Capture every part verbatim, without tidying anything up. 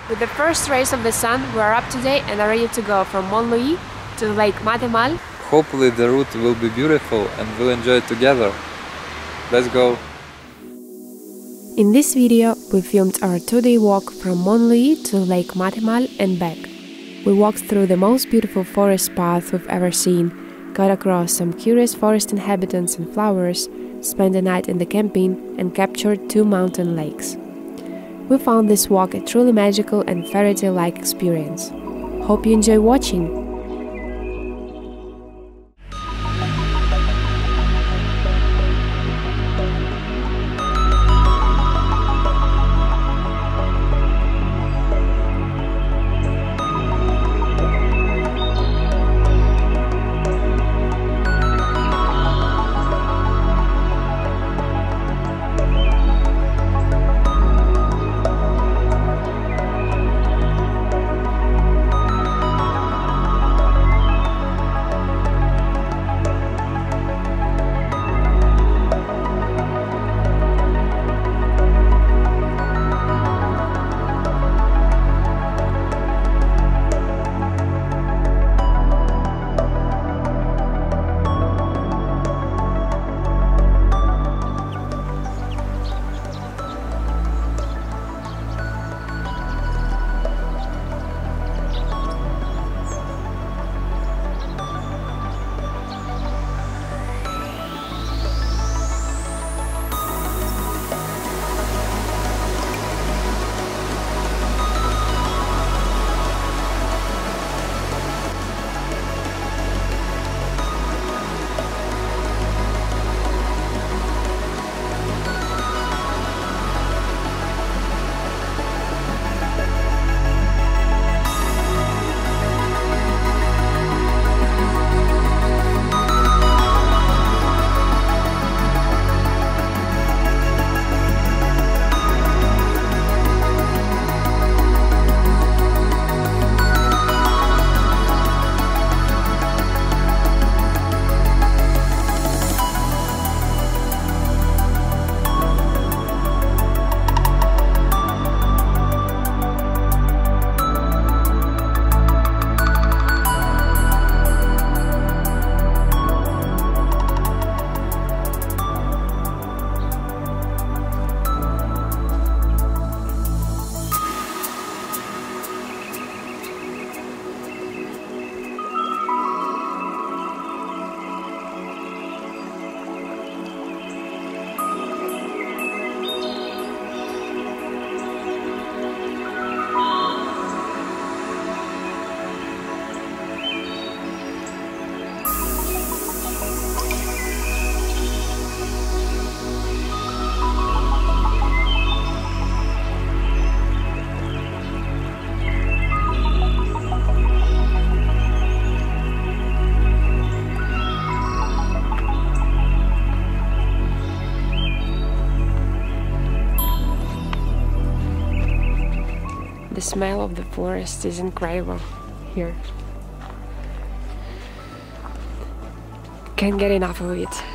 With the first rays of the sun, we are up today and are ready to go from Mont-Louis to Lake Matemale. Hopefully the route will be beautiful and we'll enjoy it together. Let's go! In this video, we filmed our two-day walk from Mont-Louis to Lake Matemale and back. We walked through the most beautiful forest path we've ever seen, got across some curious forest inhabitants and flowers, spent the night in the camping, and captured two mountain lakes. We found this walk a truly magical and fairy tale-like experience. Hope you enjoy watching! The smell of the forest is incredible here. Can't get enough of it.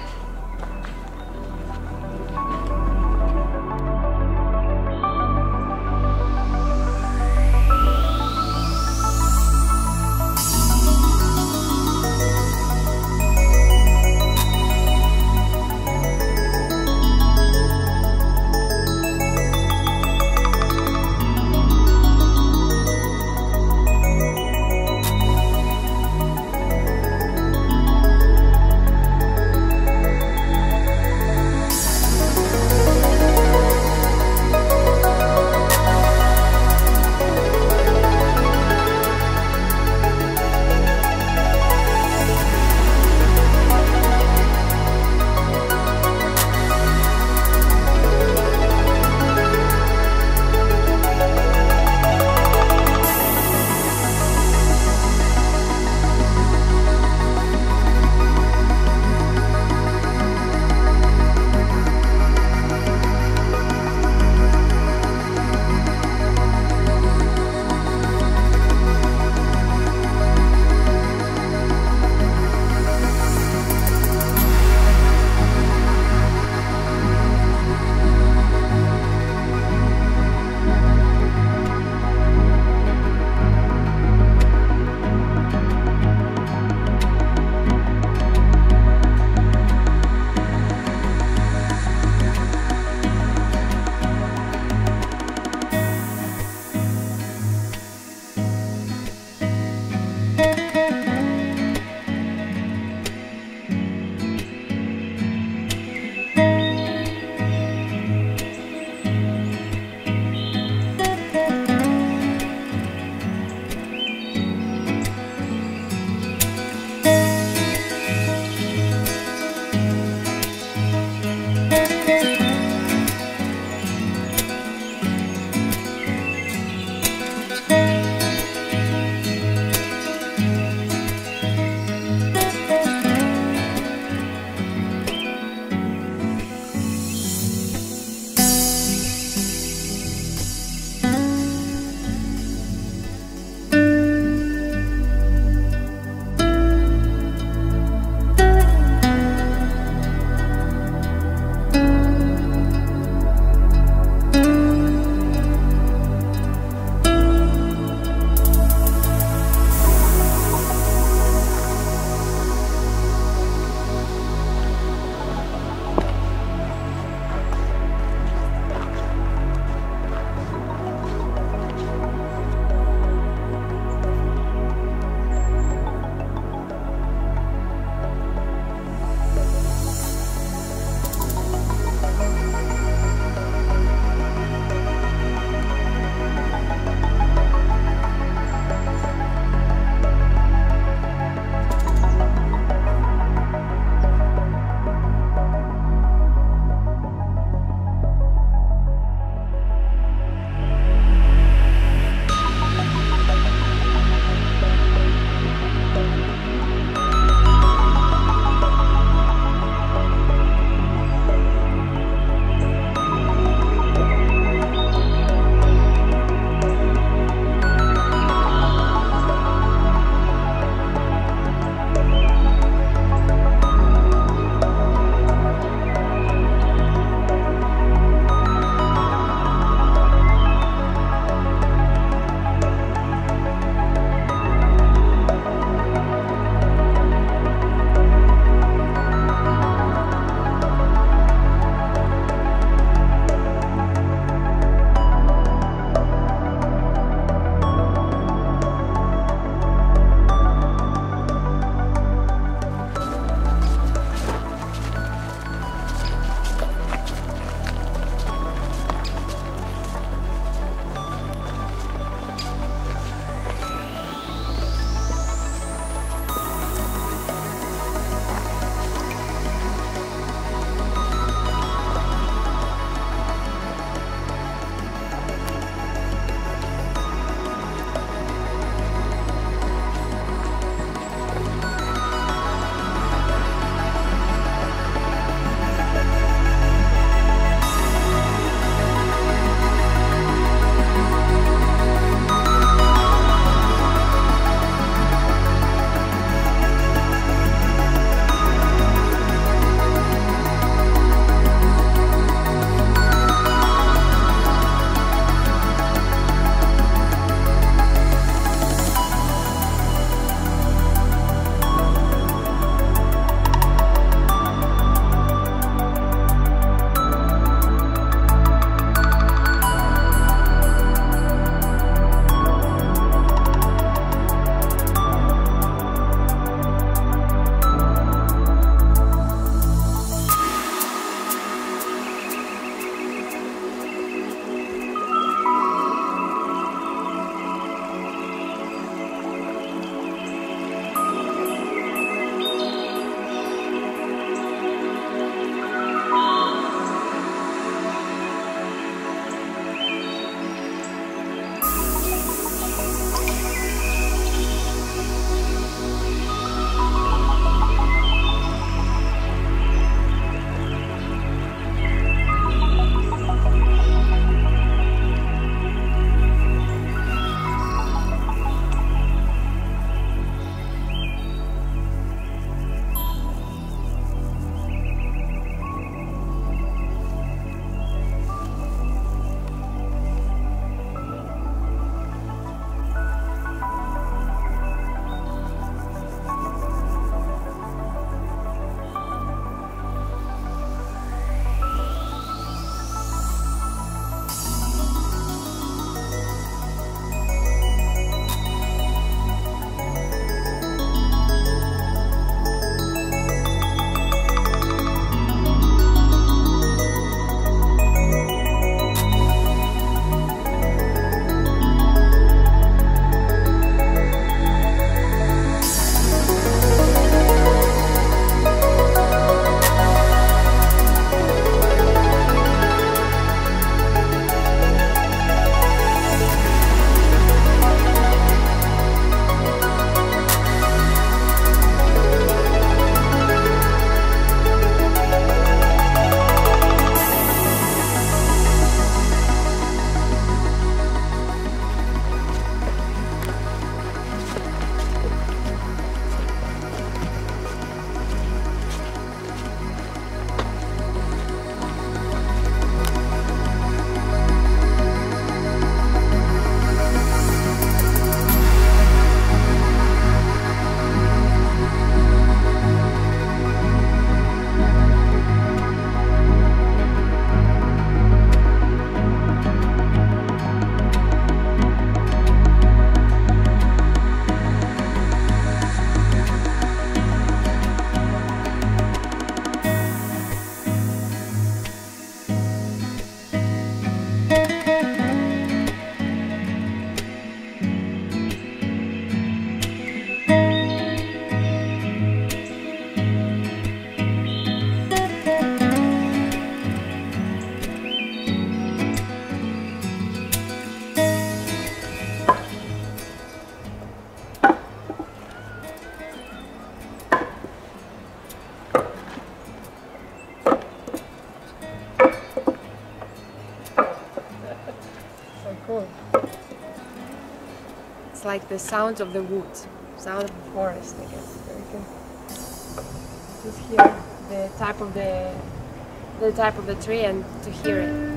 It's like the sound of the woods, sound of the forest, I guess. So you can just hear the type of the the type of the tree and to hear it.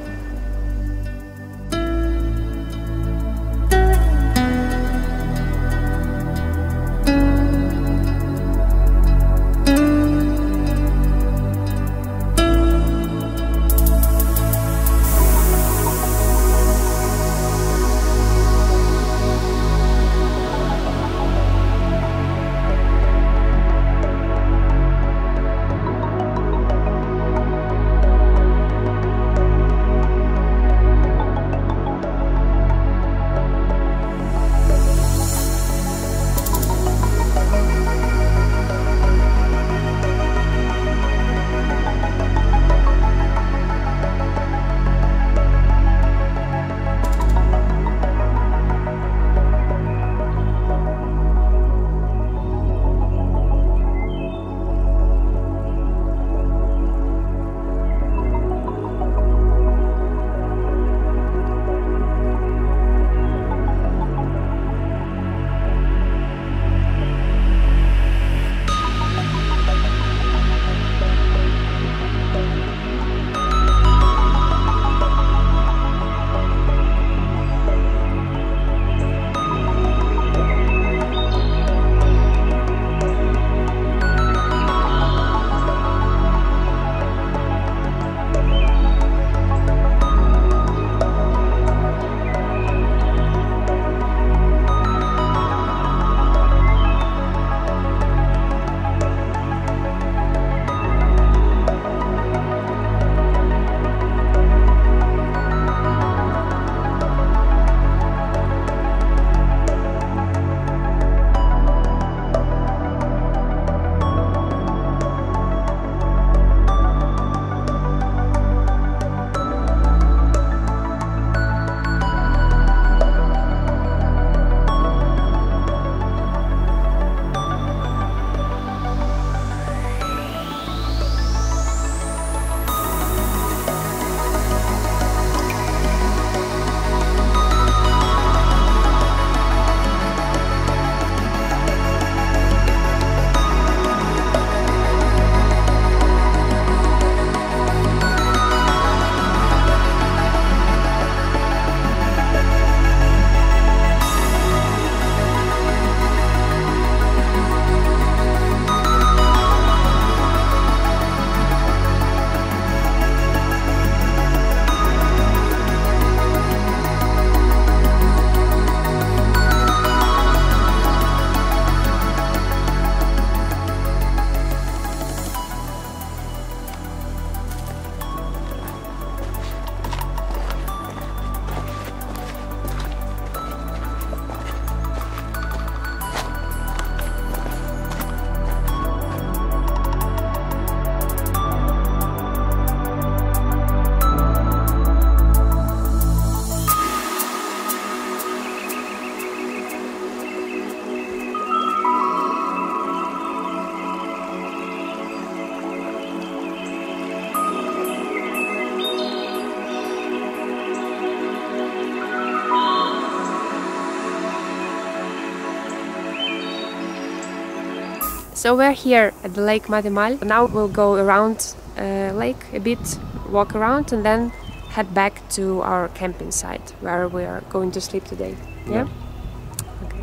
So we're here at the Lake Matemale. Now we'll go around uh, lake a bit, walk around, and then head back to our camping site where we are going to sleep today. Yeah? yeah. Okay.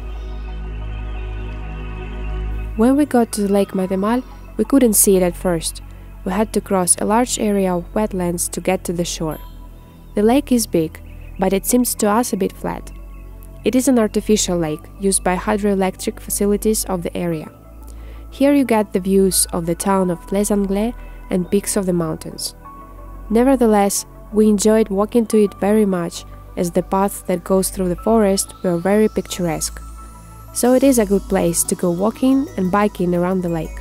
When we got to Lake Matemale, we couldn't see it at first. We had to cross a large area of wetlands to get to the shore. The lake is big, but it seems to us a bit flat. It is an artificial lake used by hydroelectric facilities of the area. Here you get the views of the town of Les Anglais and peaks of the mountains. Nevertheless, we enjoyed walking to it very much, as the paths that goes through the forest were very picturesque. So it is a good place to go walking and biking around the lake.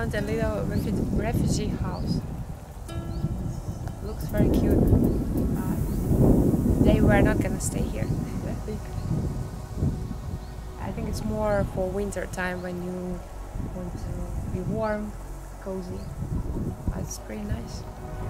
found a little refu refugee house. Looks very cute. Uh, they were not gonna stay here. I think. I think it's more for winter time when you want to be warm, cozy. But it's pretty nice.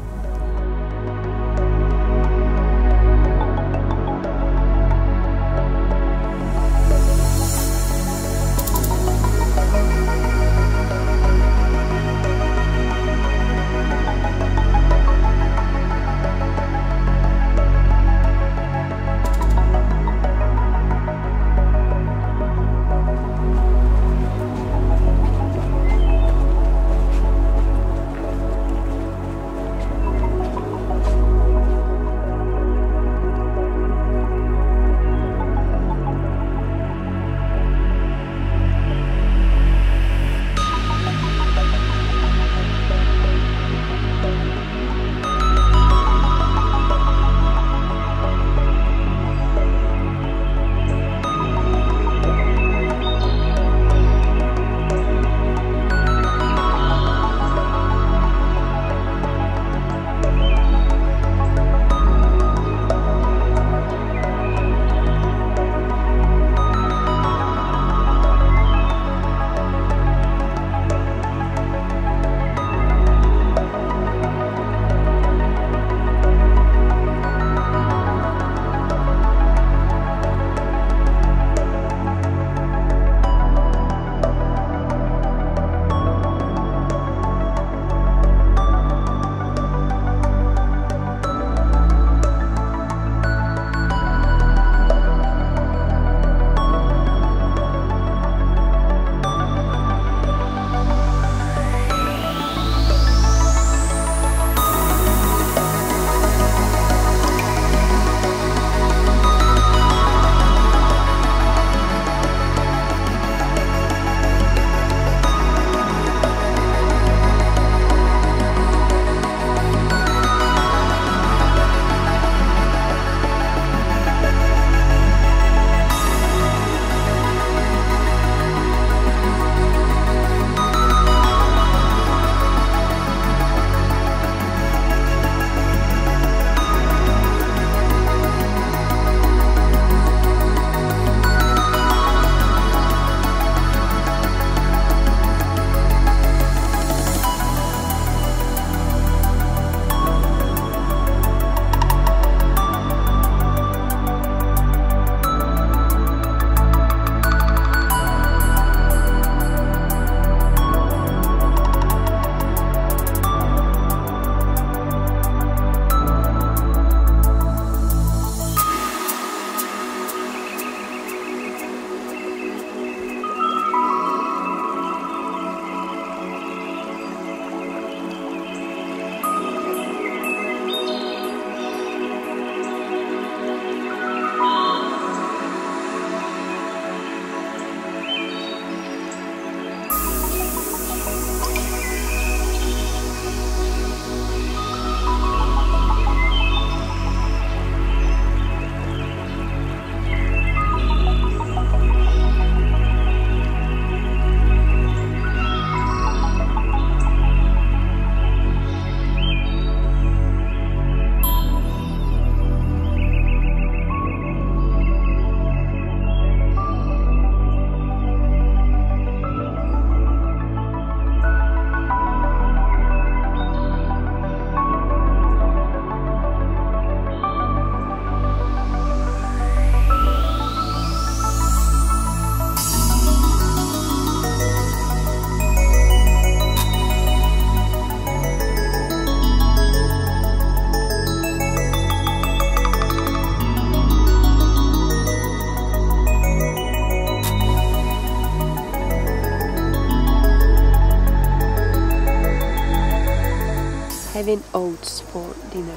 having oats for dinner.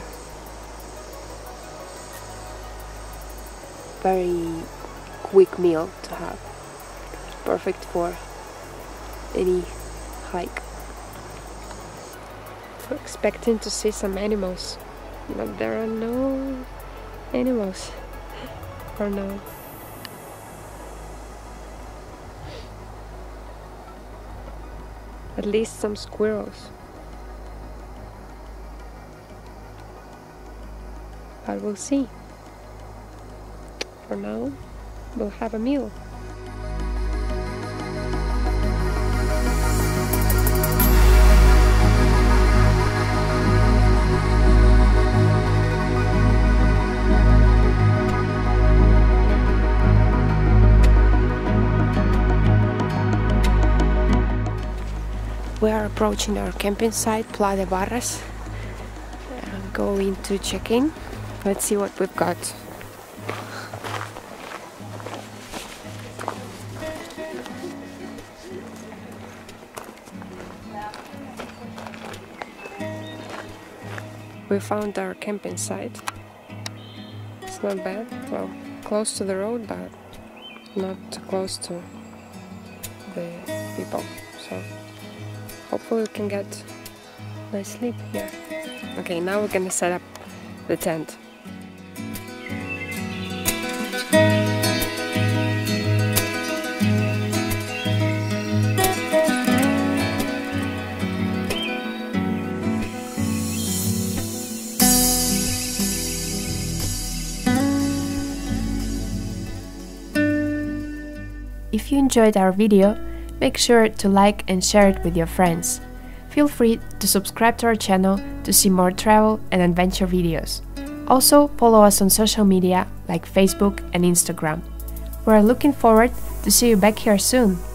Very quick meal to have. Perfect for any hike. We're expecting to see some animals, but there are no animals for now. At least some squirrels. But we'll see. For now, we'll have a meal. We are approaching our camping site, Pla de Barres. I'm going to check in. Let's see what we've got. We found our camping site. It's not bad. Well, close to the road, but not too close to the people. So hopefully we can get nice sleep here. Okay, now we're gonna set up the tent. If you enjoyed our video, make sure to like and share it with your friends. Feel free to subscribe to our channel to see more travel and adventure videos. Also, follow us on social media like Facebook and Instagram. We are looking forward to see you back here soon.